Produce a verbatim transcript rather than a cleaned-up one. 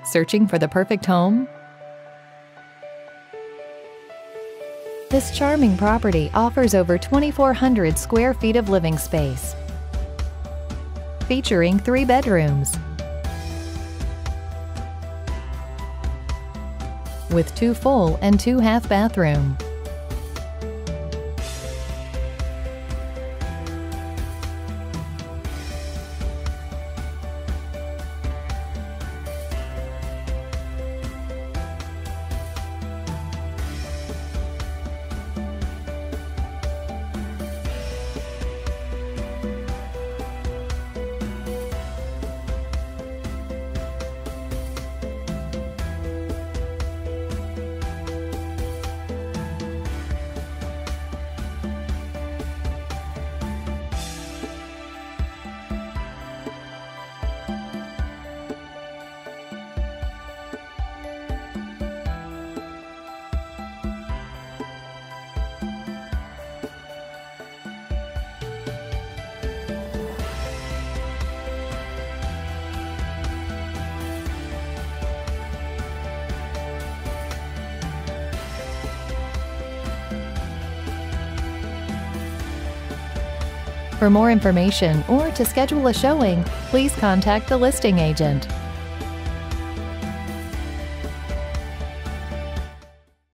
Searching for the perfect home? This charming property offers over twenty-four hundred square feet of living space, featuring three bedrooms with two full and two half bathroom. For more information or to schedule a showing, please contact the listing agent.